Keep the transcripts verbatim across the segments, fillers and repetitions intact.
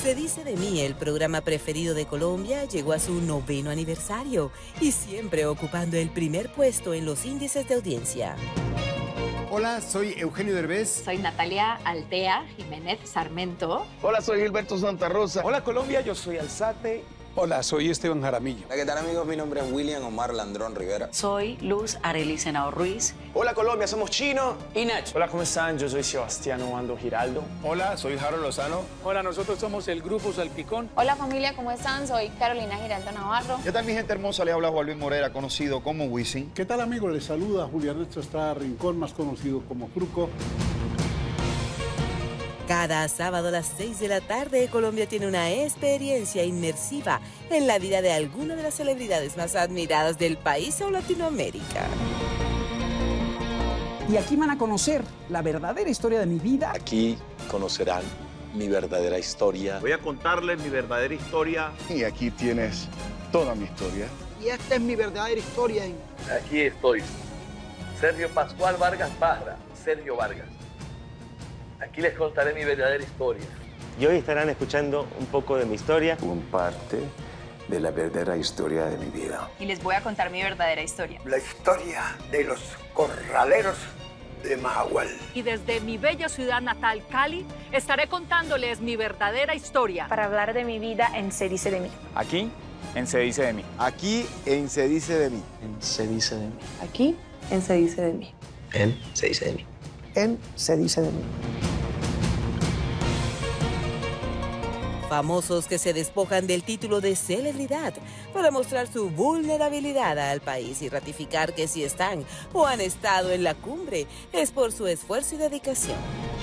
Se dice de mí, el programa preferido de Colombia llegó a su noveno aniversario y siempre ocupando el primer puesto en los índices de audiencia. Hola, soy Eugenio Derbez. Soy Natalia Altea Jiménez Sarmento. Hola, soy Gilberto Santa Rosa. Hola, Colombia, yo soy Alzate. Hola, soy Esteban Jaramillo. Hola, ¿qué tal, amigos? Mi nombre es William Omar Landrón Rivera. Soy Luz Arely Senao Ruiz. Hola, Colombia, somos Chino y Nacho. Hola, ¿cómo están? Yo soy Sebastiano Ando Giraldo. Hola, soy Harold Lozano. Hola, nosotros somos el Grupo Salpicón. Hola, familia, ¿cómo están? Soy Carolina Giraldo Navarro. ¿Qué tal, mi gente hermosa? Les habla Juan Luis Morera, conocido como Wisin. ¿Qué tal, amigos? Les saluda Julián Ernesto Estrada Rincón, más conocido como Fruco. Cada sábado a las seis de la tarde, Colombia tiene una experiencia inmersiva en la vida de alguna de las celebridades más admiradas del país o Latinoamérica. Y aquí van a conocer la verdadera historia de mi vida. Aquí conocerán mi verdadera historia. Voy a contarles mi verdadera historia. Y aquí tienes toda mi historia. Y esta es mi verdadera historia. Aquí estoy. Sergio Pascual Vargas Parra. Sergio Vargas. Aquí les contaré mi verdadera historia. Y hoy estarán escuchando un poco de mi historia. Un parte de la verdadera historia de mi vida. Y les voy a contar mi verdadera historia. La historia de los corraleros de Mahahual. Y desde mi bella ciudad natal, Cali, estaré contándoles mi verdadera historia. Para hablar de mi vida en Se Dice de Mí. Aquí, en Se Dice de Mí. Aquí, en Se Dice de Mí. En Se Dice de Mí. Aquí, en Se Dice de Mí. En Se Dice de Mí. En Se Dice de Mí. Famosos que se despojan del título de celebridad para mostrar su vulnerabilidad al país y ratificar que si están o han estado en la cumbre es por su esfuerzo y dedicación.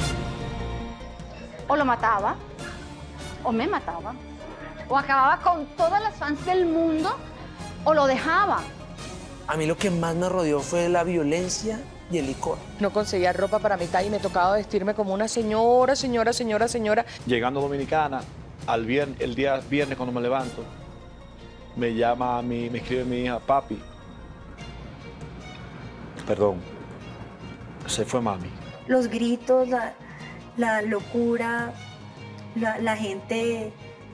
O lo mataba, o me mataba, o acababa con todas las fans del mundo, o lo dejaba. A mí lo que más me rodeó fue la violencia y el licor. No conseguía ropa para mi talla y me tocaba vestirme como una señora, señora, señora, señora. Llegando a Dominicana, al viernes, el día viernes cuando me levanto, me llama mi, me escribe mi hija, papi. Perdón, se fue mami. Los gritos, la, la locura, la, la gente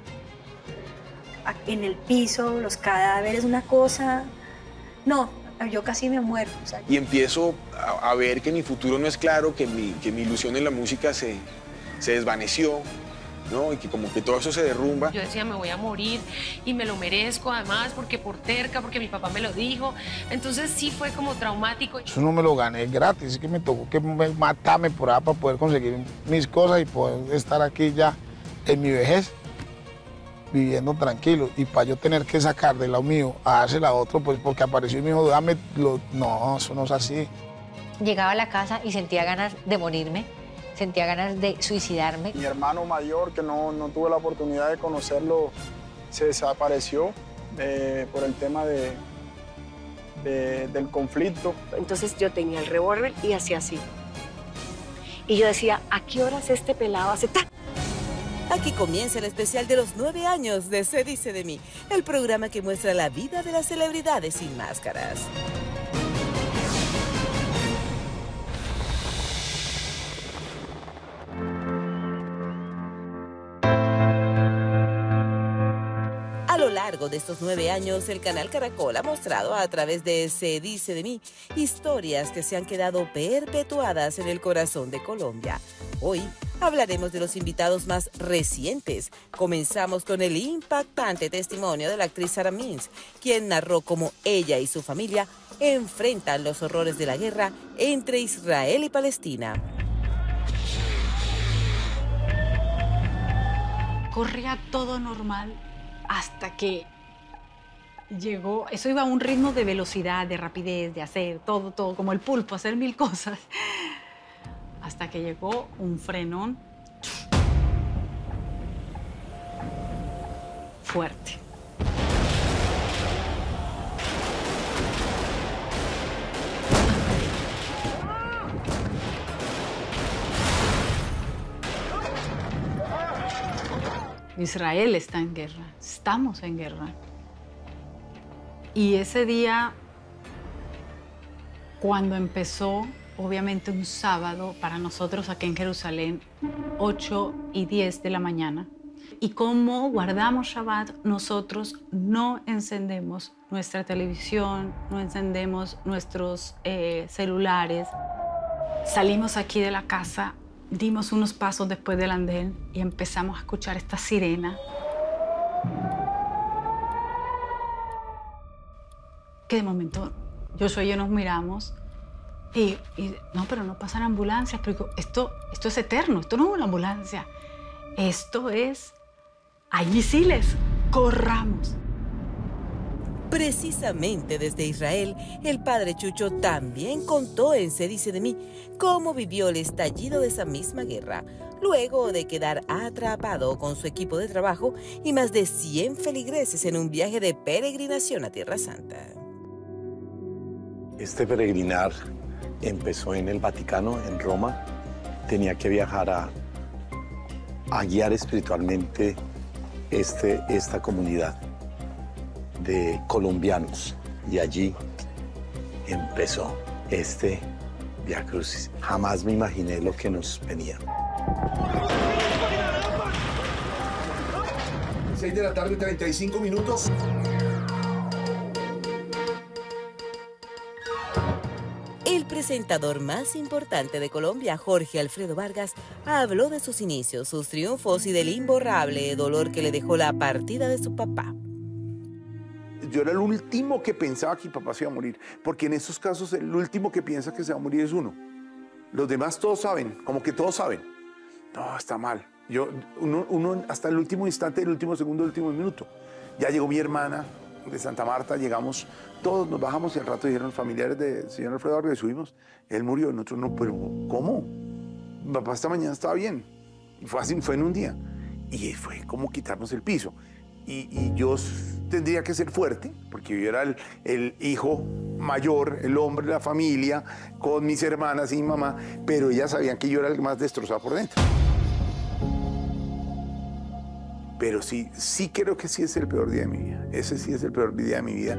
en el piso, los cadáveres, una cosa... No, yo casi me muero. O sea, y empiezo a, a ver que mi futuro no es claro, que mi, que mi ilusión en la música se, se desvaneció, ¿no? Y que como que todo eso se derrumba. Yo decía, me voy a morir y me lo merezco además porque por terca, porque mi papá me lo dijo. Entonces sí fue como traumático. Eso no me lo gané gratis, es que me tocó que me matarme por allá para poder conseguir mis cosas y poder estar aquí ya en mi vejez, viviendo tranquilo. Y para yo tener que sacar de lo mío a dársela a otro, pues porque apareció y me dijo, dame lo... No, eso no es así. Llegaba a la casa y sentía ganas de morirme. Sentía ganas de suicidarme. Mi hermano mayor, que no, no tuve la oportunidad de conocerlo, se desapareció eh, por el tema de, de, del conflicto. Entonces yo tenía el revólver y hacía así. Y yo decía, ¿a qué horas este pelado hace ta? Aquí comienza el especial de los nueve años de Se Dice de Mí, el programa que muestra la vida de las celebridades sin máscaras. A lo largo de estos nueve años, el canal Caracol ha mostrado a través de Se Dice de Mí historias que se han quedado perpetuadas en el corazón de Colombia. Hoy hablaremos de los invitados más recientes. Comenzamos con el impactante testimonio de la actriz Sara Mintz, quien narró cómo ella y su familia enfrentan los horrores de la guerra entre Israel y Palestina. Corría todo normal hasta que llegó, eso iba a un ritmo de velocidad, de rapidez, de hacer todo, todo, como el pulpo, hacer mil cosas. Hasta que llegó un frenón fuerte. Israel está en guerra, estamos en guerra. Y ese día, cuando empezó, obviamente un sábado, para nosotros aquí en Jerusalén, ocho y diez de la mañana, Y como guardamos Shabbat, nosotros no encendemos nuestra televisión, no encendemos nuestros eh, celulares. Salimos aquí de la casa, dimos unos pasos después del andén y empezamos a escuchar esta sirena. Que de momento Joshua y yo nos miramos y, y no, pero no pasan ambulancias, pero esto, esto es eterno, esto no es una ambulancia, esto es, hay misiles, corramos. Precisamente desde Israel, el padre Chucho también contó en Se dice de mí cómo vivió el estallido de esa misma guerra, luego de quedar atrapado con su equipo de trabajo y más de cien feligreses en un viaje de peregrinación a Tierra Santa. Este peregrinar empezó en el Vaticano, en Roma. Tenía que viajar a, a guiar espiritualmente este, esta comunidad de colombianos. Y allí empezó este Vía Crucis. Jamás me imaginé lo que nos venía. seis de la tarde, treinta y cinco minutos. El presentador más importante de Colombia, Jorge Alfredo Vargas, habló de sus inicios, sus triunfos y del imborrable dolor que le dejó la partida de su papá. Yo era el último que pensaba que mi papá se iba a morir, porque en esos casos el último que piensa que se va a morir es uno. Los demás todos saben, como que todos saben. No, está mal. Yo, uno, uno hasta el último instante, el último segundo, el último minuto. Ya llegó mi hermana de Santa Marta, llegamos, todos nos bajamos y al rato dijeron los familiares del señor Alfredo Vargas y subimos. Él murió, nosotros no, pero ¿cómo? Mi papá esta mañana estaba bien. Y fue así, fue en un día. Y fue como quitarnos el piso. Y, y yo tendría que ser fuerte, porque yo era el, el hijo mayor, el hombre de la familia, con mis hermanas y mi mamá, pero ellas sabían que yo era el más destrozado por dentro. Pero sí, sí creo que sí es el peor día de mi vida. Ese sí es el peor día de mi vida.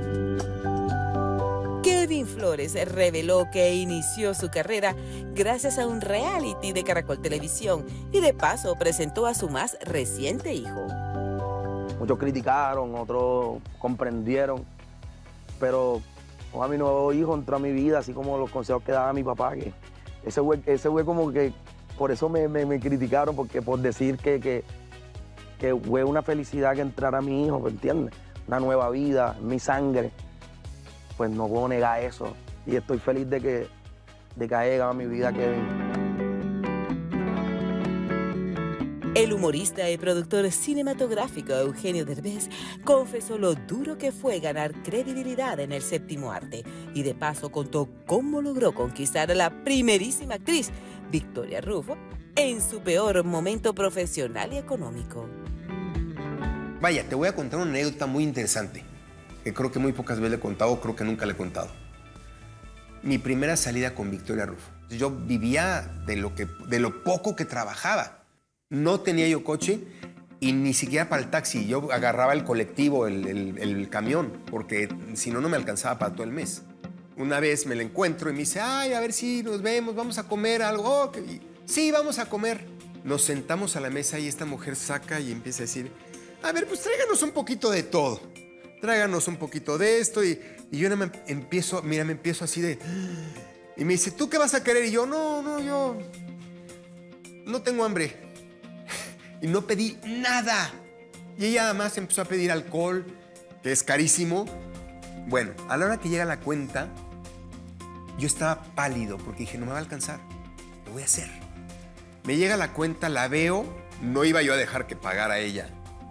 Kevin Flores reveló que inició su carrera gracias a un reality de Caracol Televisión y de paso presentó a su más reciente hijo. Muchos criticaron, otros comprendieron, pero a mi nuevo hijo entró a mi vida, así como los consejos que daba mi papá, que ese güey, ese güey como que, por eso me, me, me criticaron, porque por decir que, que, que fue una felicidad que entrara mi hijo, ¿me entiendes? Una nueva vida, mi sangre, pues no puedo negar eso, y estoy feliz de que, de que haya llegado a mi vida Kevin. El humorista y productor cinematográfico Eugenio Derbez confesó lo duro que fue ganar credibilidad en el séptimo arte y de paso contó cómo logró conquistar a la primerísima actriz, Victoria Rufo, en su peor momento profesional y económico. Vaya, te voy a contar una anécdota muy interesante, que creo que muy pocas veces le he contado, creo que nunca le he contado. Mi primera salida con Victoria Rufo. Yo vivía de lo, que, de lo poco que trabajaba. No tenía yo coche y ni siquiera para el taxi. Yo agarraba el colectivo, el, el, el camión, porque si no, no me alcanzaba para todo el mes. Una vez me la encuentro y me dice, ay, a ver si nos vemos, vamos a comer algo. Oh, que... Sí, vamos a comer. Nos sentamos a la mesa y esta mujer saca y empieza a decir, a ver, pues tráiganos un poquito de todo. Tráiganos un poquito de esto. Y, y yo me empiezo, mira, me empiezo así de... Y me dice, ¿tú qué vas a querer? Y yo, no, no, yo no tengo hambre. Y no pedí nada. Y ella además empezó a pedir alcohol, que es carísimo. Bueno, a la hora que llega la cuenta, yo estaba pálido porque dije, no me va a alcanzar. Lo voy a hacer. Me llega la cuenta, la veo. No iba yo a dejar que pagara ella.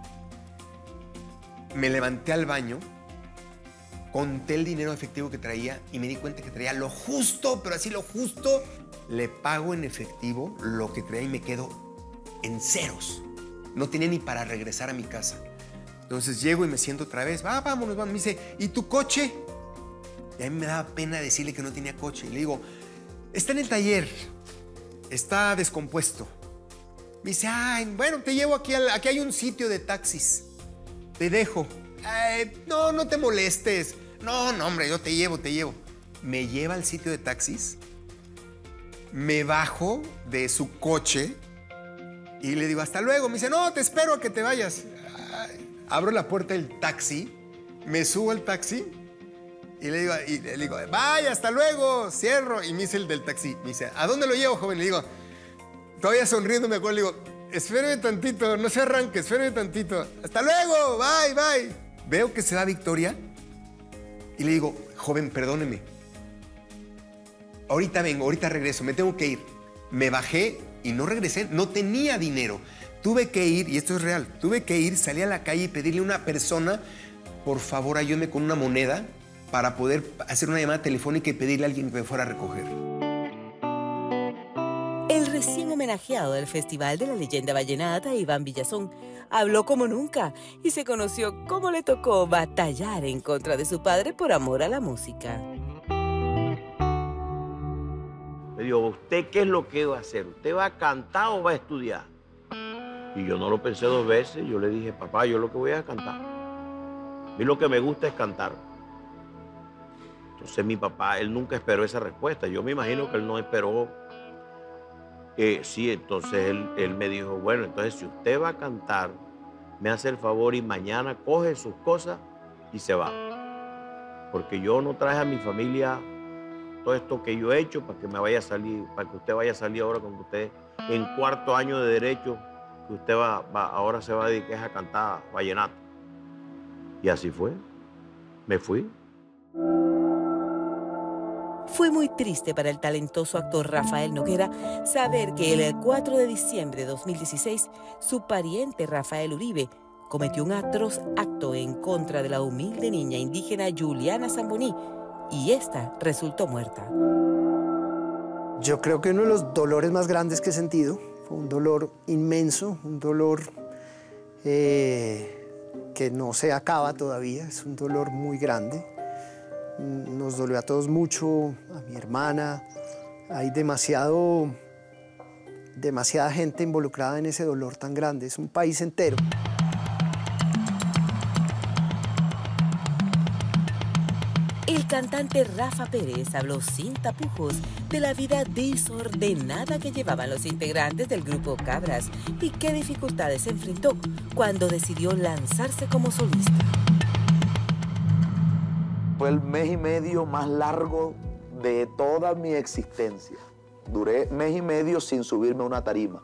Me levanté al baño, conté el dinero efectivo que traía y me di cuenta que traía lo justo, pero así lo justo. Le pago en efectivo lo que traía y me quedo en ceros. No tenía ni para regresar a mi casa. Entonces llego y me siento otra vez. Va, vámonos, vámonos. Me dice, ¿y tu coche? Y a mí me daba pena decirle que no tenía coche. Y le digo, está en el taller. Está descompuesto. Me dice, ay, bueno, te llevo aquí. Al, aquí hay un sitio de taxis. Te dejo. Ay, no, no te molestes. No, no, hombre, yo te llevo, te llevo. Me lleva al sitio de taxis. Me bajo de su coche. Y le digo, hasta luego. Me dice, no, te espero a que te vayas. Ay, abro la puerta del taxi, me subo al taxi y le digo, y le digo, vaya, hasta luego, cierro. Y me dice el del taxi, me dice, ¿a dónde lo llevo, joven? Le digo, todavía sonriendo me acuerdo, le digo, espérame tantito, no se arranque, espérame tantito. Hasta luego, bye, bye. Veo que se da Victoria y le digo, joven, perdóneme. Ahorita vengo, ahorita regreso, me tengo que ir. Me bajé y no regresé, no tenía dinero. Tuve que ir, y esto es real, tuve que ir, salí a la calle y pedirle a una persona, por favor, ayúdeme con una moneda para poder hacer una llamada telefónica y pedirle a alguien que me fuera a recoger. El recién homenajeado del Festival de la Leyenda Vallenata, Iván Villazón, habló como nunca y se conoció cómo le tocó batallar en contra de su padre por amor a la música. Me dijo, ¿usted qué es lo que va a hacer? ¿Usted va a cantar o va a estudiar? Y yo no lo pensé dos veces. Yo le dije, papá, yo lo que voy a cantar. A mí lo que me gusta es cantar. Entonces mi papá, él nunca esperó esa respuesta. Yo me imagino que él no esperó. Eh, sí, entonces él, él me dijo, bueno, entonces si usted va a cantar, me hace el favor y mañana coge sus cosas y se va. Porque yo no traje a mi familia todo esto que yo he hecho para que me vaya a salir, para que usted vaya a salir ahora con usted en cuarto año de derecho, que usted va, va, ahora se va a dedicar a cantar vallenato. Y así fue. Me fui. Fue muy triste para el talentoso actor Rafael Noguera saber que el cuatro de diciembre de dos mil dieciséis su pariente Rafael Uribe cometió un atroz acto en contra de la humilde niña indígena Juliana Zamboní y esta resultó muerta. Yo creo que uno de los dolores más grandes que he sentido fue un dolor inmenso, un dolor eh, que no se acaba todavía, es un dolor muy grande. Nos dolió a todos mucho, a mi hermana. Hay demasiado, demasiada gente involucrada en ese dolor tan grande. Es un país entero. El cantante Rafa Pérez habló sin tapujos de la vida desordenada que llevaban los integrantes del grupo Cabras y qué dificultades enfrentó cuando decidió lanzarse como solista. Fue el mes y medio más largo de toda mi existencia. Duré mes y medio sin subirme a una tarima.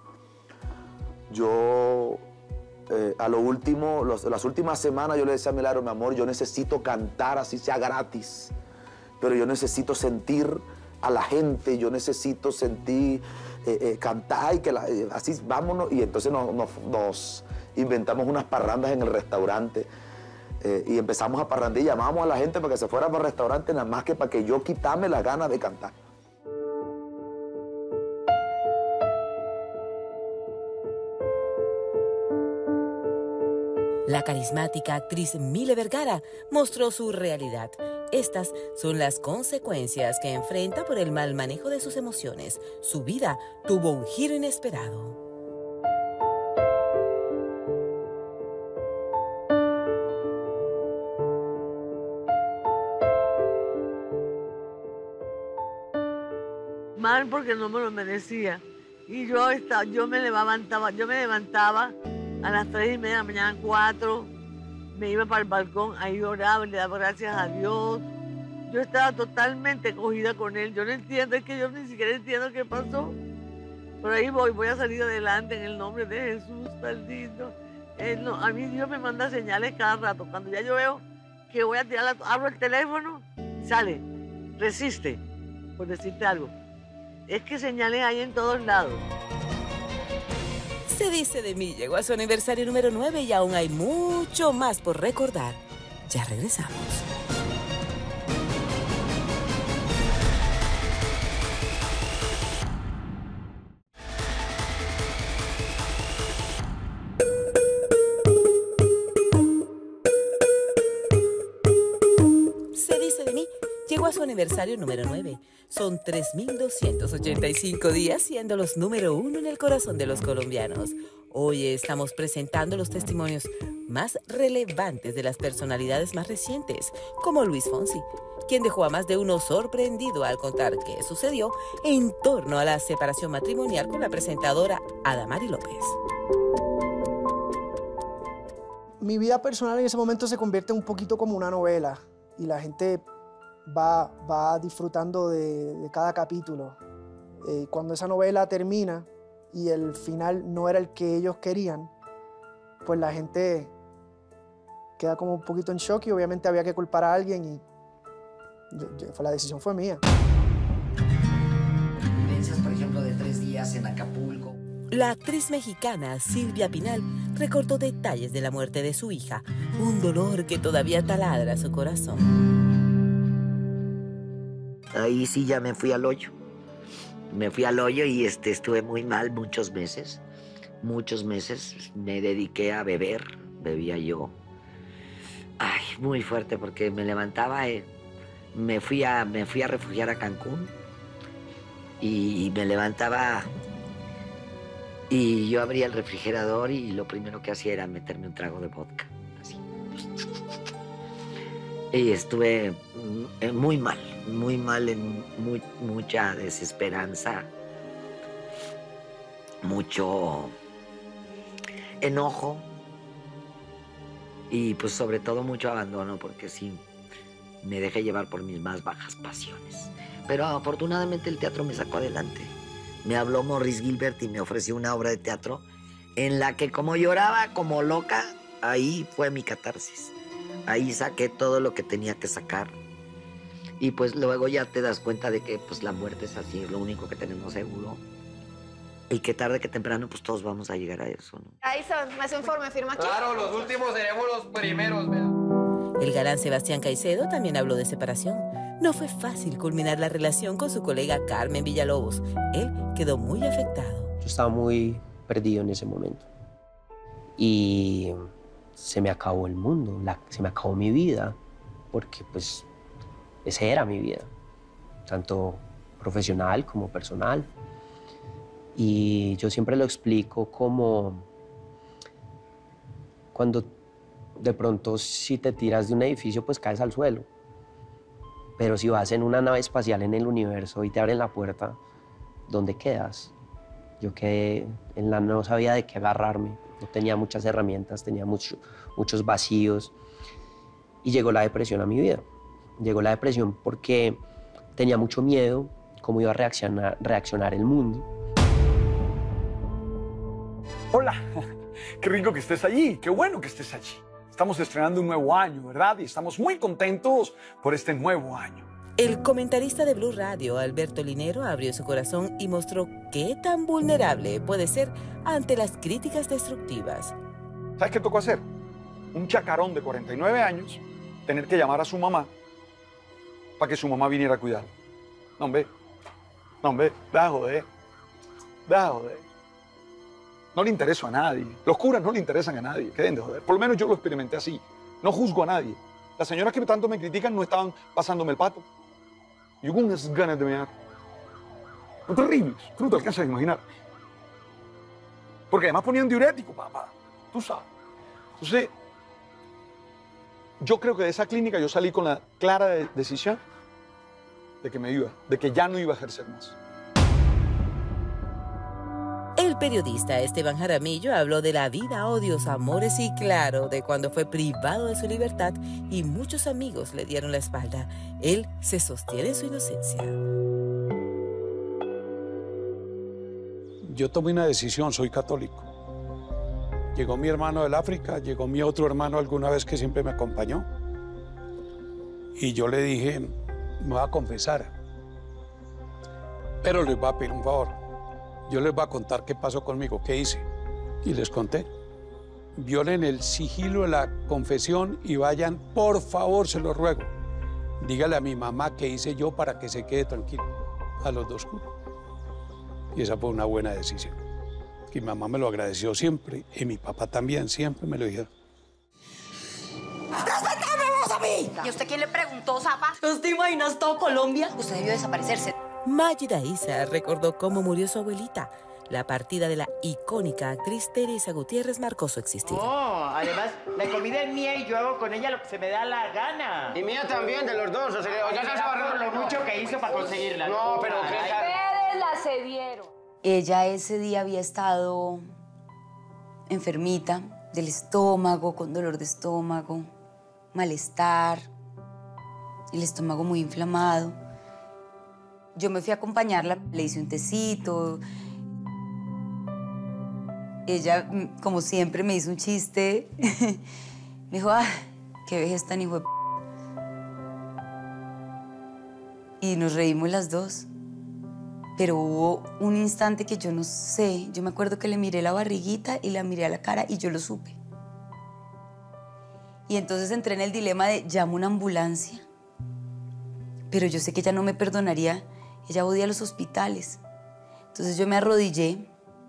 Yo, eh, a lo último, los, las últimas semanas yo le decía a Milagro, mi amor, yo necesito cantar, así sea gratis, pero yo necesito sentir a la gente, yo necesito sentir, eh, eh, cantar y que la, eh, así, vámonos. Y entonces nos, nos, nos inventamos unas parrandas en el restaurante. Eh, y empezamos a parrandear y llamábamos a la gente para que se fuera para el restaurante, nada más que para que yo quitarme las ganas de cantar. La carismática actriz Mile Vergara mostró su realidad. Estas son las consecuencias que enfrenta por el mal manejo de sus emociones. Su vida tuvo un giro inesperado. Mal porque no me lo merecía. Y yo, estaba, yo me levantaba, yo me levantaba a las tres y media de la mañana, cuatro, me iba para el balcón, ahí oraba, le daba gracias a Dios. Yo estaba totalmente cogida con él. Yo no entiendo, es que yo ni siquiera entiendo qué pasó. Pero ahí voy, voy a salir adelante en el nombre de Jesús, tan lindo. Él no, a mí Dios me manda señales cada rato. Cuando ya yo veo que voy a tirar, la, abro el teléfono, sale, resiste, por decirte algo. Es que señales hay en todos lados. Se dice de mí llegó a su aniversario número nueve y aún hay mucho más por recordar. Ya regresamos. llegó a su aniversario número nueve. Son tres mil doscientos ochenta y cinco días siendo los número uno en el corazón de los colombianos. Hoy estamos presentando los testimonios más relevantes de las personalidades más recientes, como Luis Fonsi, quien dejó a más de uno sorprendido al contar qué sucedió en torno a la separación matrimonial con la presentadora Adamari López. Mi vida personal en ese momento se convierte un poquito como una novela y la gente va, va disfrutando de, de cada capítulo. Eh, cuando esa novela termina y el final no era el que ellos querían, pues la gente queda como un poquito en shock y obviamente había que culpar a alguien y yo, yo, la decisión fue mía. Vivencias, por ejemplo, de tres días en Acapulco. La actriz mexicana Silvia Pinal recordó detalles de la muerte de su hija, un dolor que todavía taladra su corazón. Ahí sí ya me fui al hoyo. Me fui al hoyo y este, estuve muy mal muchos meses. Muchos meses me dediqué a beber, bebía yo. Ay, muy fuerte porque me levantaba, eh, me, fui a, me fui a refugiar a Cancún y me levantaba y yo abría el refrigerador y lo primero que hacía era meterme un trago de vodka. Así. Y estuve muy mal, muy mal, en muy, mucha desesperanza, mucho enojo y pues sobre todo mucho abandono porque sí, me dejé llevar por mis más bajas pasiones. Pero afortunadamente el teatro me sacó adelante. Me habló Morris Gilbert y me ofreció una obra de teatro en la que como lloraba como loca, ahí fue mi catarsis. Ahí saqué todo lo que tenía que sacar. Y pues luego ya te das cuenta de que pues la muerte es así, es lo único que tenemos seguro. Y que tarde que temprano pues todos vamos a llegar a eso, ¿no? Ahí son, más informe, firma aquí. Claro, los últimos seremos los primeros, vea. El galán Sebastián Caicedo también habló de separación. No fue fácil culminar la relación con su colega Carmen Villalobos. Él quedó muy afectado. Yo estaba muy perdido en ese momento. Y se me acabó el mundo, la, se me acabó mi vida, porque pues esa era mi vida, tanto profesional como personal. Y yo siempre lo explico como cuando de pronto si te tiras de un edificio pues caes al suelo. Pero si vas en una nave espacial en el universo y te abren la puerta, ¿dónde quedas? Yo quedé, en la, no sabía de qué agarrarme, no tenía muchas herramientas, tenía mucho, muchos vacíos. Y llegó la depresión a mi vida. Llegó la depresión porque tenía mucho miedo cómo iba a reaccionar, reaccionar el mundo. Hola, qué rico que estés allí, qué bueno que estés allí. Estamos estrenando un nuevo año, ¿verdad? Y estamos muy contentos por este nuevo año. El comentarista de Blue Radio, Alberto Linero, abrió su corazón y mostró qué tan vulnerable puede ser ante las críticas destructivas. ¿Sabes qué tocó hacer? Un chacarón de cuarenta y nueve años, tener que llamar a su mamá para que su mamá viniera a cuidar. No, hombre, no, hombre, da joder, da joder. No le intereso a nadie. Los curas no le interesan a nadie. Queden de joder. Por lo menos yo lo experimenté así. No juzgo a nadie. Las señoras que tanto me critican no estaban pasándome el pato. Yo con unas ganas de mear. Son terribles. Tú no te alcanzas a imaginar. Porque además ponían diurético, papá. Tú sabes. Entonces, yo creo que de esa clínica yo salí con la clara de decisión de que me iba, de que ya no iba a ejercer más. El periodista Esteban Jaramillo habló de la vida, odios, amores y claro, de cuando fue privado de su libertad y muchos amigos le dieron la espalda. Él se sostiene en su inocencia. Yo tomé una decisión, soy católico. Llegó mi hermano del África, llegó mi otro hermano alguna vez que siempre me acompañó. Y yo le dije, me voy a confesar, pero les voy a pedir un favor. Yo les voy a contar qué pasó conmigo, qué hice. Y les conté. Violen el sigilo de la confesión y vayan, por favor, se lo ruego. Dígale a mi mamá qué hice yo para que se quede tranquilo. A los dos curas. Y esa fue una buena decisión. Que mi mamá me lo agradeció siempre y mi papá también, siempre me lo dijeron. ¡Respetame, vos, mí! ¿Y usted quién le preguntó, zapa? ¿Usted imaginas todo Colombia? Usted debió desaparecerse. Mágida Isa recordó cómo murió su abuelita. La partida de la icónica actriz Teresa Gutiérrez marcó su existir. No, además, la comida es mía y yo hago con ella lo que se me da la gana. Y mía también, de los dos. O sea, o ya se por lo mucho que hizo para conseguirla. No, pero... ¿qué? Ustedes la cedieron. Ella ese día había estado enfermita del estómago, con dolor de estómago, malestar, el estómago muy inflamado. Yo me fui a acompañarla, le hice un tecito. Ella, como siempre, me hizo un chiste. Me dijo, ah, qué vejez tan hijo de p***. Y nos reímos las dos. Pero hubo un instante que yo no sé. Yo me acuerdo que le miré la barriguita y la miré a la cara y yo lo supe. Y entonces entré en el dilema de llamo una ambulancia. Pero yo sé que ella no me perdonaría. Ella odia los hospitales. Entonces yo me arrodillé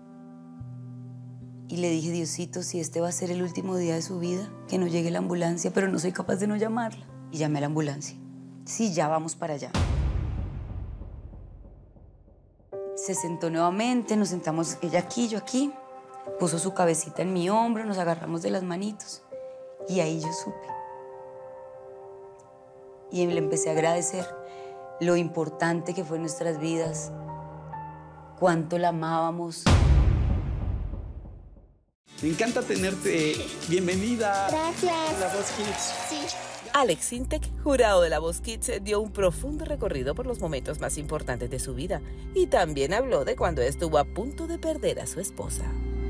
y le dije, Diosito, si este va a ser el último día de su vida, que no llegue la ambulancia, pero no soy capaz de no llamarla. Y llamé a la ambulancia. Sí, ya vamos para allá. Se sentó nuevamente, nos sentamos ella aquí, yo aquí. Puso su cabecita en mi hombro, nos agarramos de las manitos. Y ahí yo supe. Y le empecé a agradecer lo importante que fue en nuestras vidas, cuánto la amábamos. Me encanta tenerte. Bienvenida. Gracias. La Voz Kids. Sí. Alex Sintek, jurado de La Voz Kids, dio un profundo recorrido por los momentos más importantes de su vida y también habló de cuando estuvo a punto de perder a su esposa.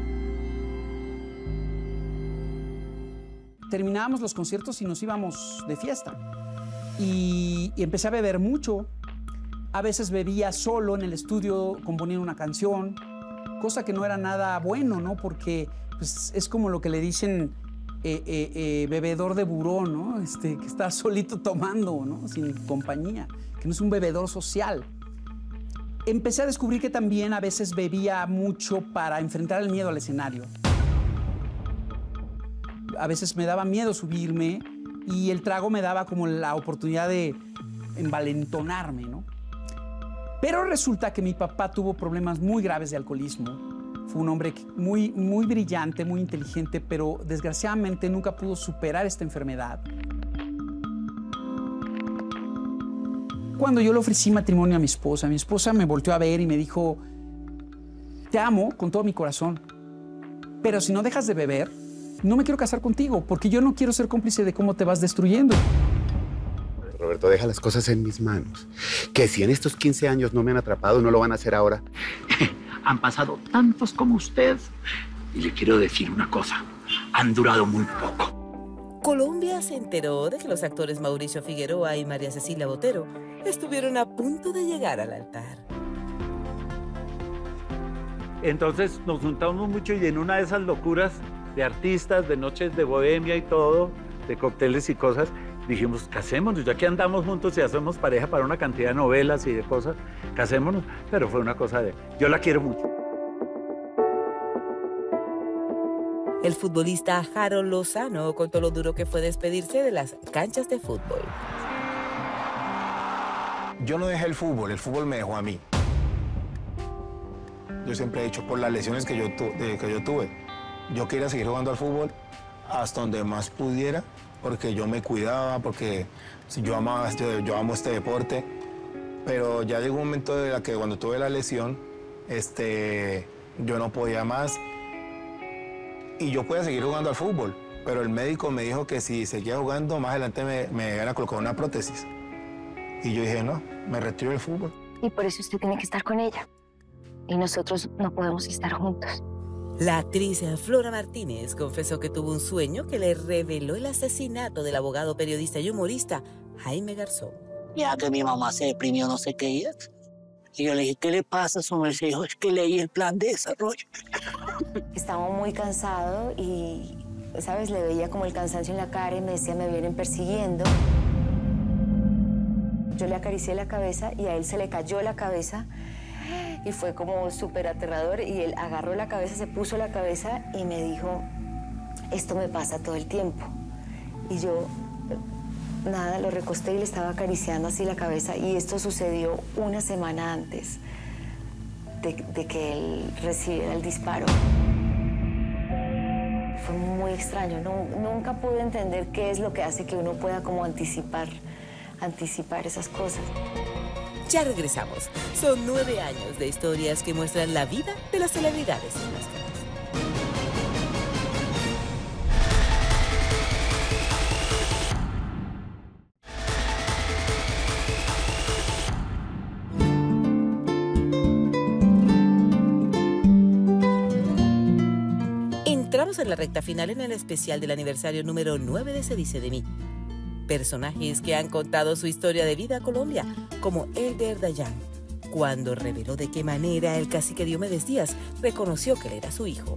Terminábamos los conciertos y nos íbamos de fiesta. Y, y empecé a beber mucho. A veces bebía solo en el estudio componiendo una canción, cosa que no era nada bueno, ¿no? Porque pues, es como lo que le dicen eh, eh, eh, bebedor de buró, ¿no? Este, que está solito tomando, ¿no? Sin compañía, que no es un bebedor social. Empecé a descubrir que también a veces bebía mucho para enfrentar el miedo al escenario. A veces me daba miedo subirme y el trago me daba como la oportunidad de envalentonarme, ¿no? Pero resulta que mi papá tuvo problemas muy graves de alcoholismo. Fue un hombre muy, muy brillante, muy inteligente, pero desgraciadamente nunca pudo superar esta enfermedad. Cuando yo le ofrecí matrimonio a mi esposa, mi esposa me volteó a ver y me dijo, te amo con todo mi corazón, pero si no dejas de beber, no me quiero casar contigo, porque yo no quiero ser cómplice de cómo te vas destruyendo. Roberto, deja las cosas en mis manos. Que si en estos quince años no me han atrapado, no lo van a hacer ahora. Han pasado tantos como usted. Y le quiero decir una cosa, han durado muy poco. Colombia se enteró de que los actores Mauricio Figueroa y María Cecilia Botero estuvieron a punto de llegar al altar. Entonces nos juntamos mucho y en una de esas locuras de artistas, de noches de bohemia y todo, de cócteles y cosas, dijimos, casémonos, ya que andamos juntos y hacemos pareja para una cantidad de novelas y de cosas, casémonos, pero fue una cosa de, yo la quiero mucho. El futbolista Harold Lozano contó lo duro que fue despedirse de las canchas de fútbol. Yo no dejé el fútbol, el fútbol me dejó a mí. Yo siempre he dicho, por las lesiones que yo, tu, eh, que yo tuve, yo quería seguir jugando al fútbol hasta donde más pudiera, porque yo me cuidaba, porque yo, amaba este, yo amo este deporte, pero ya llegó un momento de la que cuando tuve la lesión, este, yo no podía más y yo podía seguir jugando al fútbol, pero el médico me dijo que si seguía jugando, más adelante me, me iban a colocar una prótesis. Y yo dije, no, me retiro del fútbol. Y por eso usted tiene que estar con ella. Y nosotros no podemos estar juntos. La actriz Flora Martínez confesó que tuvo un sueño que le reveló el asesinato del abogado, periodista y humorista Jaime Garzón. Ya que mi mamá se deprimió, no sé qué es. Y yo le dije, ¿qué le pasa a su merced? Dijo, es que leí el plan de desarrollo. Estaba muy cansado y, ¿sabes? Le veía como el cansancio en la cara y me decía, me vienen persiguiendo. Yo le acaricié la cabeza y a él se le cayó la cabeza. Y fue como súper aterrador y él agarró la cabeza, se puso la cabeza y me dijo, esto me pasa todo el tiempo. Y yo nada, lo recosté y le estaba acariciando así la cabeza y esto sucedió una semana antes de, de que él recibiera el disparo. Fue muy extraño, no, nunca pude entender qué es lo que hace que uno pueda como anticipar, anticipar esas cosas. Ya regresamos. Son nueve años de historias que muestran la vida de las celebridades en las caras. Entramos en la recta final en el especial del aniversario número nueve de Se Dice de Mí. Personajes que han contado su historia de vida a Colombia, como Elder Dayan, cuando reveló de qué manera el cacique Diomedes Díaz reconoció que él era su hijo.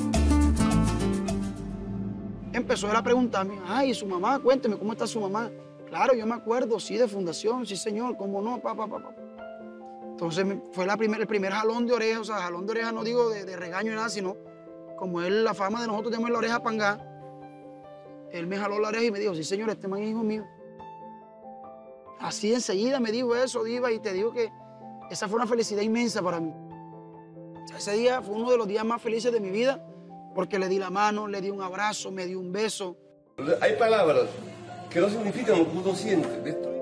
Empezó él a preguntarme, ay, su mamá, cuénteme, ¿cómo está su mamá? Claro, yo me acuerdo, sí, de fundación, sí, señor, cómo no, papá, papá. Entonces fue la primer, el primer jalón de oreja, o sea, jalón de oreja no digo de, de regaño ni nada, sino como él, la fama de nosotros tenemos la oreja pangá. Él me jaló la oreja y me dijo, sí, señor, este man es hijo mío. Así enseguida me dijo eso, Diva, y te digo que esa fue una felicidad inmensa para mí. O sea, ese día fue uno de los días más felices de mi vida, porque le di la mano, le di un abrazo, me dio un beso. Hay palabras que no significan lo que uno siente.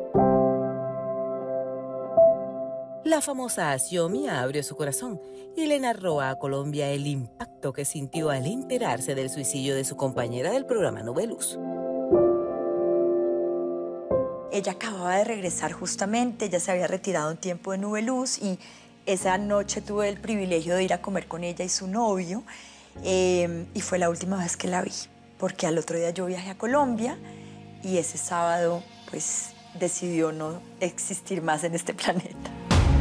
La famosa Asiomi abrió su corazón y le narró a Colombia el impacto que sintió al enterarse del suicidio de su compañera del programa Nube Luz. Ella acababa de regresar justamente, ella se había retirado un tiempo de Nube Luz y esa noche tuve el privilegio de ir a comer con ella y su novio eh, y fue la última vez que la vi, porque al otro día yo viajé a Colombia y ese sábado pues decidió no existir más en este planeta.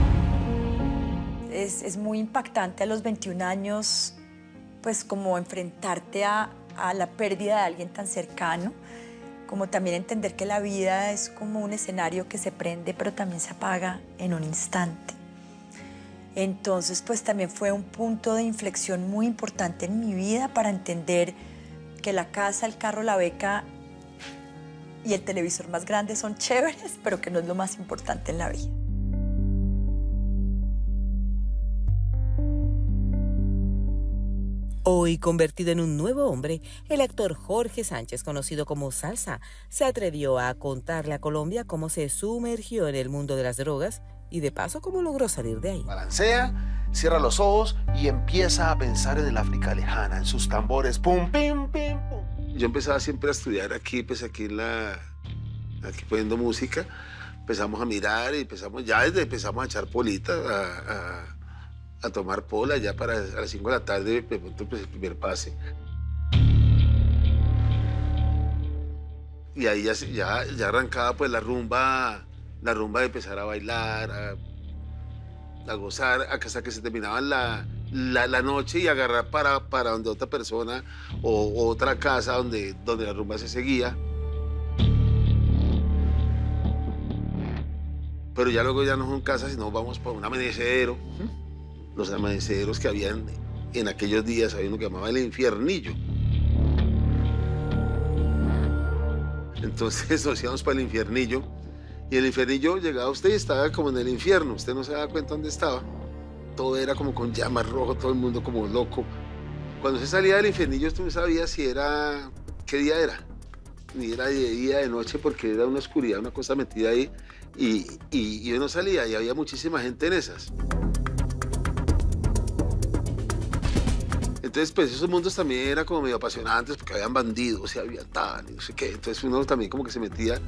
Es, es muy impactante a los veintiún años, pues como enfrentarte a, a la pérdida de alguien tan cercano, como también entender que la vida es como un escenario que se prende pero también se apaga en un instante. Entonces pues también fue un punto de inflexión muy importante en mi vida para entender que la casa, el carro, la beca y el televisor más grande son chéveres, pero que no es lo más importante en la vida. Hoy, convertido en un nuevo hombre, el actor Jorge Sánchez, conocido como Salsa, se atrevió a contarle a Colombia cómo se sumergió en el mundo de las drogas y, de paso, cómo logró salir de ahí. Balancea, cierra los ojos y empieza a pensar en el África lejana, en sus tambores. Pum, pim, pim, pum. Yo empezaba siempre a estudiar aquí, pues aquí en la... aquí poniendo música. Empezamos a mirar y empezamos, ya desde empezamos a echar politas, a... a a tomar pola ya para a las cinco de la tarde, me monto pues, el primer pase. Y ahí ya, ya, ya arrancaba pues la rumba, la rumba de empezar a bailar, a, a gozar, hasta que se terminaba la, la, la noche y agarrar para, para donde otra persona o, o otra casa donde, donde la rumba se seguía. Pero ya luego ya no son casas, sino vamos por un amanecedero. Los amaneceros que habían en aquellos días, había uno que llamaba el Infiernillo. Entonces nos íbamos para el Infiernillo y el Infiernillo llegaba usted y estaba como en el infierno, usted no se daba cuenta dónde estaba. Todo era como con llamas rojas, todo el mundo como loco. Cuando se salía del Infiernillo usted no sabía si era, qué día era, ni era de día, de noche, porque era una oscuridad, una cosa metida ahí y, y, y uno salía y había muchísima gente en esas. Entonces, pues esos mundos también eran como medio apasionantes porque habían bandidos y había tal y no sé qué. Entonces uno también como que se metía.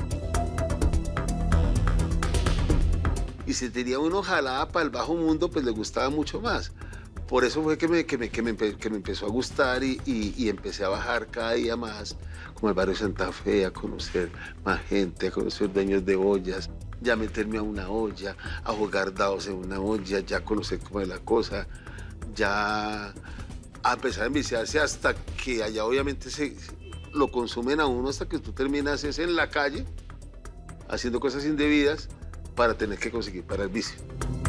Y si tenía uno jalada para el bajo mundo, pues le gustaba mucho más. Por eso fue que me, que me, que me, que me empezó a gustar y, y, y empecé a bajar cada día más, como el barrio Santa Fe, a conocer más gente, a conocer dueños de ollas, ya meterme a una olla, a jugar dados en una olla, ya conocer cómo es la cosa, ya... a empezar a enviciarse hasta que allá obviamente se lo consumen a uno hasta que tú terminas es en la calle haciendo cosas indebidas para tener que conseguir para el vicio.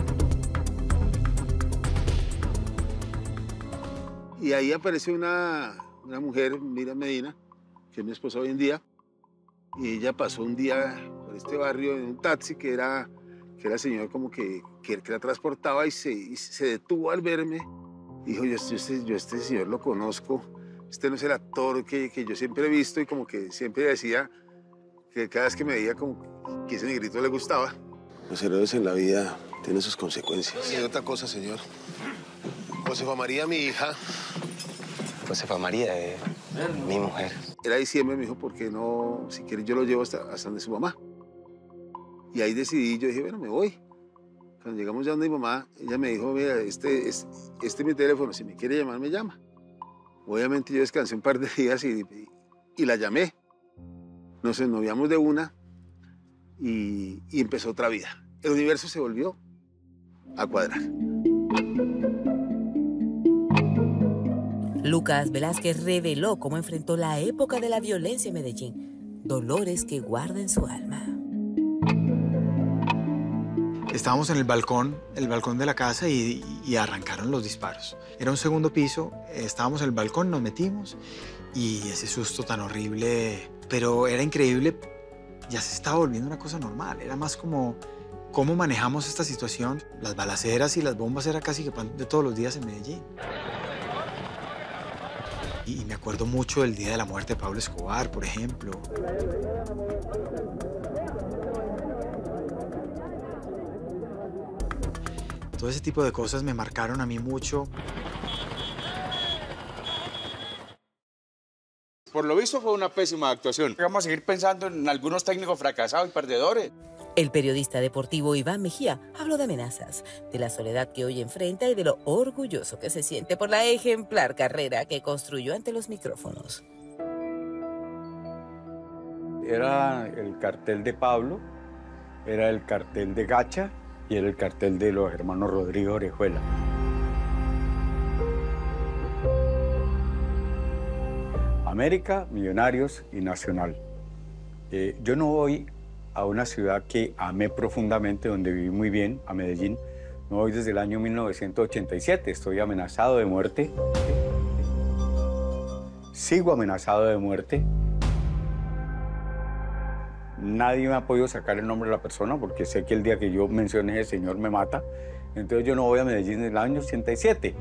Y ahí aparece una, una mujer, Miriam Medina, que es mi esposa hoy en día, y ella pasó un día por este barrio en un taxi que era, que era el señor como que, que el que la transportaba y se, y se detuvo al verme. Dijo, yo, yo, este, yo este señor lo conozco, este no es el actor que, que yo siempre he visto, y como que siempre decía que cada vez que me veía como que ese negrito le gustaba. Los héroes en la vida tienen sus consecuencias. Y otra cosa, señor. Josefa María, mi hija. Josefa María es mi mujer. Era diciembre, me dijo, ¿por qué no? Si quieres yo lo llevo hasta, hasta donde su mamá. Y ahí decidí, yo dije, bueno, me voy. Cuando llegamos ya donde mi mamá, ella me dijo, mira, este es, este es mi teléfono, si me quiere llamar, me llama. Obviamente yo descansé un par de días y, y, y la llamé. Nos ennoviamos de una y, y empezó otra vida. El universo se volvió a cuadrar. Lucas Velázquez reveló cómo enfrentó la época de la violencia en Medellín, dolores que guarda en su alma. Estábamos en el balcón, el balcón de la casa y, y arrancaron los disparos. Era un segundo piso, estábamos en el balcón, nos metimos y ese susto tan horrible, pero era increíble, ya se estaba volviendo una cosa normal. Era más como cómo manejamos esta situación. Las balaceras y las bombas era casi que pan de todos los días en Medellín. Y me acuerdo mucho del día de la muerte de Pablo Escobar, por ejemplo. Todo ese tipo de cosas me marcaron a mí mucho. Por lo visto fue una pésima actuación. Vamos a seguir pensando en algunos técnicos fracasados y perdedores. El periodista deportivo Iván Mejía habló de amenazas, de la soledad que hoy enfrenta y de lo orgulloso que se siente por la ejemplar carrera que construyó ante los micrófonos. Era el cartel de Pablo, era el cartel de Gacha y era el cartel de los hermanos Rodrigo Orejuela. América, Millonarios y Nacional. Eh, yo no voy a una ciudad que amé profundamente, donde viví muy bien, a Medellín. No voy desde el año mil novecientos ochenta y siete, estoy amenazado de muerte. Sigo amenazado de muerte. Nadie me ha podido sacar el nombre de la persona porque sé que el día que yo mencione a ese señor me mata. Entonces yo no voy a Medellín desde el año ochenta y siete.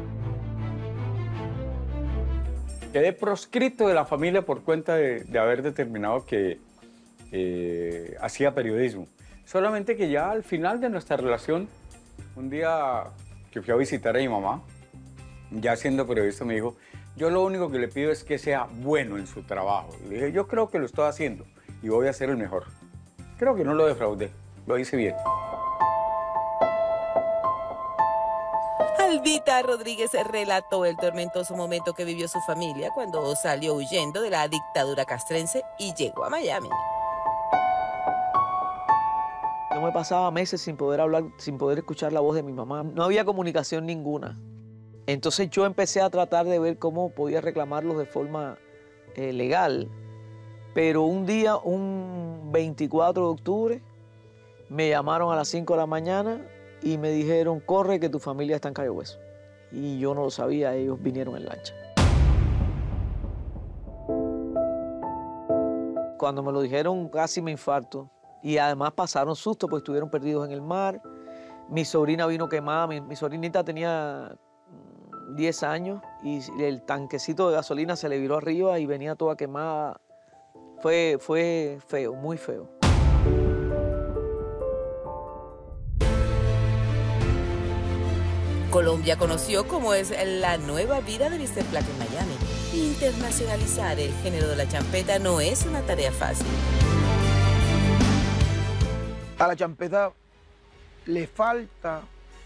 Quedé proscrito de la familia por cuenta de, de haber determinado que eh, hacía periodismo. Solamente que ya al final de nuestra relación, un día que fui a visitar a mi mamá, ya siendo periodista, me dijo, yo lo único que le pido es que sea bueno en su trabajo. Y le dije, yo creo que lo estoy haciendo y voy a ser el mejor. Creo que no lo defraudé, lo hice bien. Albita Rodríguez relató el tormentoso momento que vivió su familia cuando salió huyendo de la dictadura castrense y llegó a Miami. Yo me pasaba meses sin poder hablar, sin poder escuchar la voz de mi mamá. No había comunicación ninguna. Entonces yo empecé a tratar de ver cómo podía reclamarlos de forma eh, legal. Pero un día, un veinticuatro de octubre, me llamaron a las cinco de la mañana y me dijeron, corre que tu familia está en Cayo Hueso. Y yo no lo sabía, ellos vinieron en lancha. Cuando me lo dijeron casi me infarto. Y además pasaron susto porque estuvieron perdidos en el mar. Mi sobrina vino quemada, mi, mi sobrinita tenía diez años y el tanquecito de gasolina se le viró arriba y venía toda quemada. Fue, fue feo, muy feo. Colombia conoció cómo es la nueva vida de mister Black en Miami. Internacionalizar el género de la champeta no es una tarea fácil. A la champeta le falta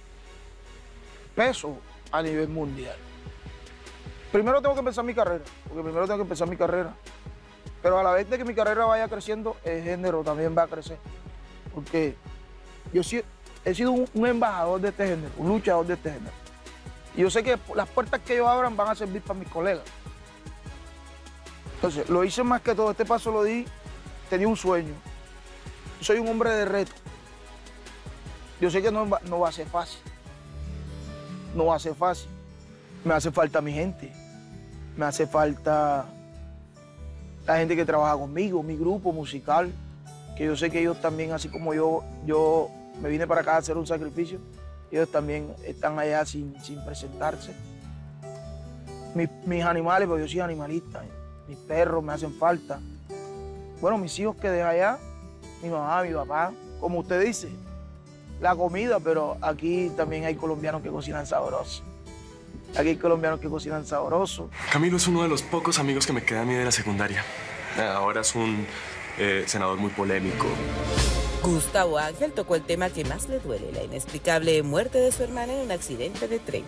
peso a nivel mundial. Primero tengo que empezar mi carrera, porque primero tengo que empezar mi carrera. Pero a la vez de que mi carrera vaya creciendo, el género también va a crecer. Porque yo sí, he sido un, un embajador de este género, un luchador de este género. Y yo sé que las puertas que ellos abran van a servir para mis colegas. Entonces, lo hice más que todo, este paso lo di, tenía un sueño. Soy un hombre de reto. Yo sé que no va, no va a ser fácil. No va a ser fácil. Me hace falta mi gente. Me hace falta la gente que trabaja conmigo, mi grupo musical, que yo sé que ellos también, así como yo, yo me vine para acá a hacer un sacrificio, ellos también están allá sin, sin presentarse. Mis, mis animales, porque yo soy animalista, mis perros me hacen falta. Bueno, mis hijos que dejé allá, mi mamá, mi papá, como usted dice, la comida, pero aquí también hay colombianos que cocinan sabroso. Aquí hay colombianos que cocinan sabroso. Camilo es uno de los pocos amigos que me queda a mí de la secundaria. Ahora es un eh, senador muy polémico. Gustavo Ángel tocó el tema que más le duele, la inexplicable muerte de su hermana en un accidente de tren.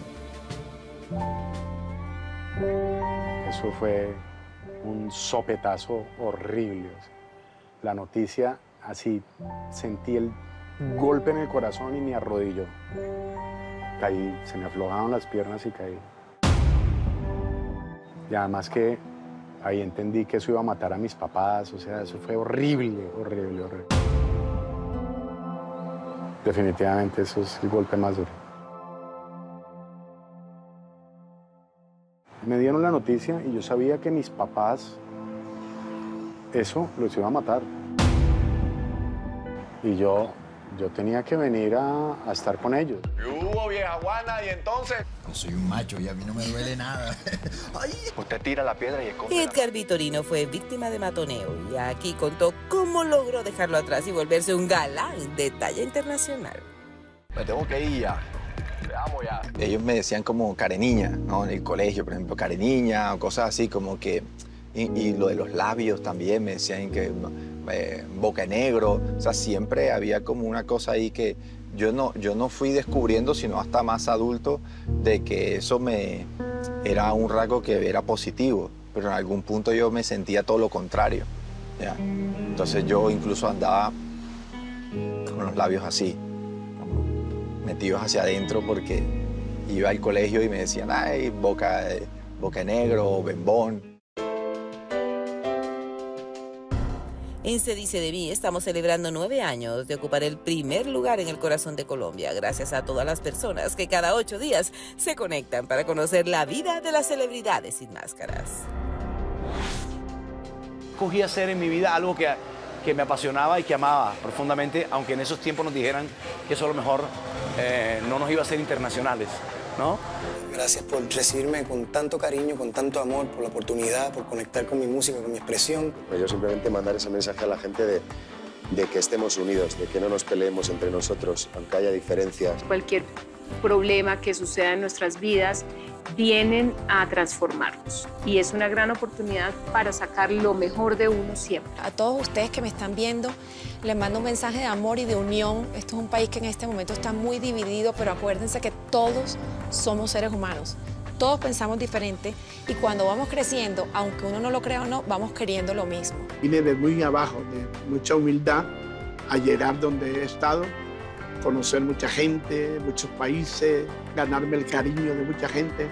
Eso fue un sopetazo horrible. La noticia, así, sentí el golpe en el corazón y me arrodilló. Caí, se me aflojaron las piernas y caí. Y además que ahí entendí que eso iba a matar a mis papás, o sea, eso fue horrible, horrible, horrible. Definitivamente eso es el golpe más duro. Me dieron la noticia y yo sabía que mis papás, eso los iba a matar. Y yo, yo tenía que venir a, a estar con ellos. ¿Qué hubo, vieja Juana? ¿Y entonces? Yo soy un macho y a mí no me duele nada. Ay. Usted tira la piedra y esconde. Edgar Vitorino fue víctima de matoneo y aquí contó cómo logró dejarlo atrás y volverse un galán de talla internacional. Me tengo que ir ya. Veamos ya. Ellos me decían como careniña, ¿no? En el colegio, por ejemplo, careniña o cosas así como que... Y, y lo de los labios también me decían que eh, boca negro. O sea, siempre había como una cosa ahí que yo no, yo no fui descubriendo, sino hasta más adulto, de que eso me era un rasgo que era positivo. Pero en algún punto yo me sentía todo lo contrario, ¿ya? Entonces yo incluso andaba con los labios así, metidos hacia adentro, porque iba al colegio y me decían, ay, boca, boca negro, bembón. En Se Dice de Mí estamos celebrando nueve años de ocupar el primer lugar en el corazón de Colombia, gracias a todas las personas que cada ocho días se conectan para conocer la vida de las celebridades sin máscaras. Cogí hacer en mi vida algo que, que me apasionaba y que amaba profundamente, aunque en esos tiempos nos dijeran que eso a lo mejor eh, no nos iba a hacer internacionales, ¿no? Gracias por recibirme con tanto cariño, con tanto amor, por la oportunidad, por conectar con mi música, con mi expresión. Yo simplemente mandar ese mensaje a la gente de, de que estemos unidos, de que no nos peleemos entre nosotros, aunque haya diferencias. Cualquier problema que suceda en nuestras vidas vienen a transformarnos y es una gran oportunidad para sacar lo mejor de uno siempre. A todos ustedes que me están viendo, les mando un mensaje de amor y de unión. Esto es un país que en este momento está muy dividido, pero acuérdense que todos somos seres humanos. Todos pensamos diferente y cuando vamos creciendo, aunque uno no lo crea o no, vamos queriendo lo mismo. Vine de muy abajo, de mucha humildad, a llegar donde he estado, conocer mucha gente, muchos países, ganarme el cariño de mucha gente.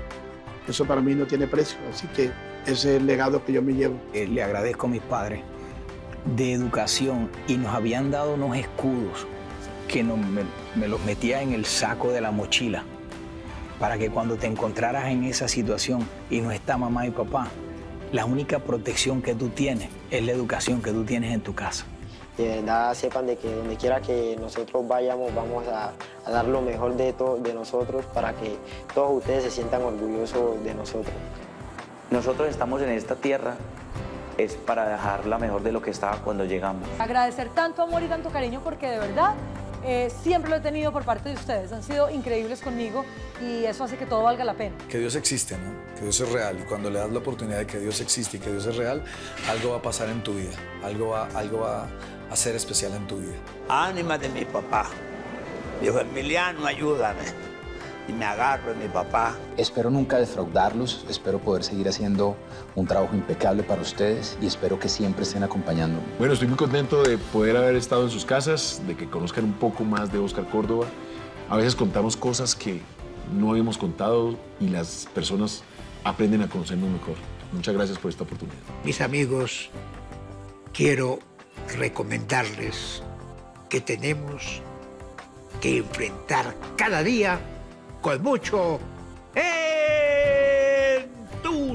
Eso para mí no tiene precio, así que ese es el legado que yo me llevo. Le agradezco a mis padres de educación y nos habían dado unos escudos que no, me, me los metía en el saco de la mochila para que cuando te encontraras en esa situación y no está mamá y papá, la única protección que tú tienes es la educación que tú tienes en tu casa. De verdad sepan de que donde quiera que nosotros vayamos vamos a, a dar lo mejor de, to, de nosotros para que todos ustedes se sientan orgullosos de nosotros. Nosotros estamos en esta tierra es para dejarla mejor de lo que estaba cuando llegamos. Agradecer tanto amor y tanto cariño porque de verdad eh, siempre lo he tenido por parte de ustedes. Han sido increíbles conmigo y eso hace que todo valga la pena. Que Dios existe, ¿no? Que Dios es real. Y cuando le das la oportunidad de que Dios existe y que Dios es real, algo va a pasar en tu vida. Algo va, algo va a ser especial en tu vida. Ánima de mi papá. Dijo, Emiliano, ayúdame. Y me agarro de mi papá. Espero nunca defraudarlos, espero poder seguir haciendo un trabajo impecable para ustedes y espero que siempre estén acompañándome. Bueno, estoy muy contento de poder haber estado en sus casas, de que conozcan un poco más de Óscar Córdoba. A veces contamos cosas que no habíamos contado y las personas aprenden a conocernos mejor. Muchas gracias por esta oportunidad. Mis amigos, quiero recomendarles que tenemos que enfrentar cada día con mucho entusiasmo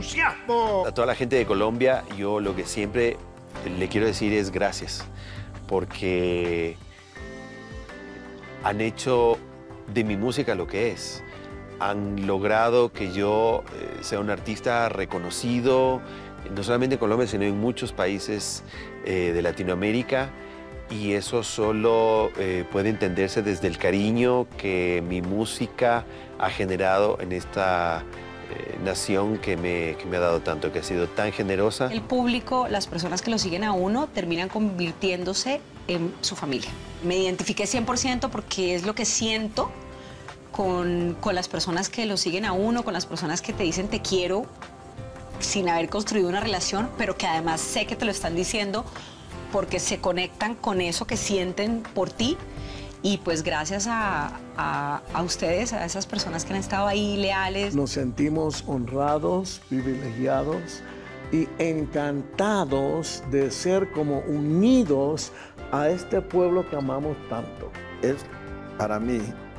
entusiasmo. A toda la gente de Colombia, yo lo que siempre le quiero decir es gracias, porque han hecho de mi música lo que es. Han logrado que yo eh, sea un artista reconocido, no solamente en Colombia, sino en muchos países eh, de Latinoamérica. Y eso solo eh, puede entenderse desde el cariño que mi música ha generado en esta eh, nación que me, que me ha dado tanto, que ha sido tan generosa. El público, las personas que lo siguen a uno, terminan convirtiéndose en su familia. Me identifiqué cien por ciento porque es lo que siento con, con las personas que lo siguen a uno, con las personas que te dicen te quiero sin haber construido una relación, pero que además sé que te lo están diciendo porque se conectan con eso que sienten por ti. Y pues gracias a, a, a ustedes, a esas personas que han estado ahí leales. Nos sentimos honrados, privilegiados y encantados de ser como unidos a este pueblo que amamos tanto. Es para mí,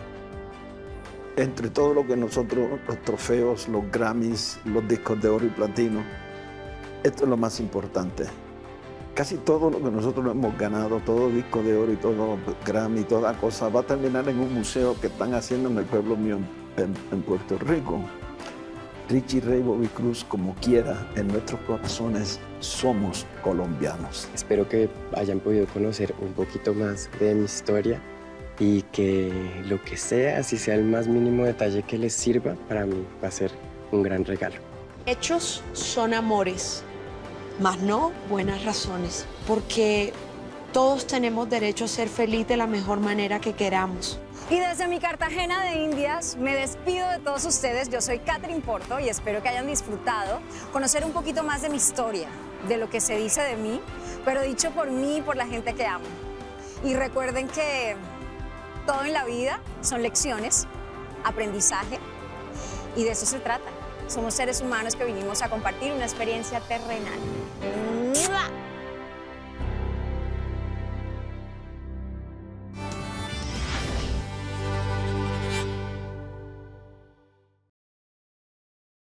entre todo lo que nosotros, los trofeos, los Grammys, los discos de oro y platino, esto es lo más importante. Casi todo lo que nosotros hemos ganado, todo disco de oro y todo Grammy, toda cosa, va a terminar en un museo que están haciendo en el pueblo mío, en, en Puerto Rico. Richie Ray Bobby Cruz, como quiera, en nuestros corazones somos colombianos. Espero que hayan podido conocer un poquito más de mi historia y que lo que sea, si sea el más mínimo detalle que les sirva, para mí va a ser un gran regalo. Hechos son amores, mas no buenas razones, porque todos tenemos derecho a ser feliz de la mejor manera que queramos. Y desde mi Cartagena de Indias me despido de todos ustedes. Yo soy Catherine Porto y espero que hayan disfrutado conocer un poquito más de mi historia, de lo que se dice de mí, pero dicho por mí y por la gente que amo. Y recuerden que todo en la vida son lecciones, aprendizaje, y de eso se trata. Somos seres humanos que vinimos a compartir una experiencia terrenal. ¡Mua!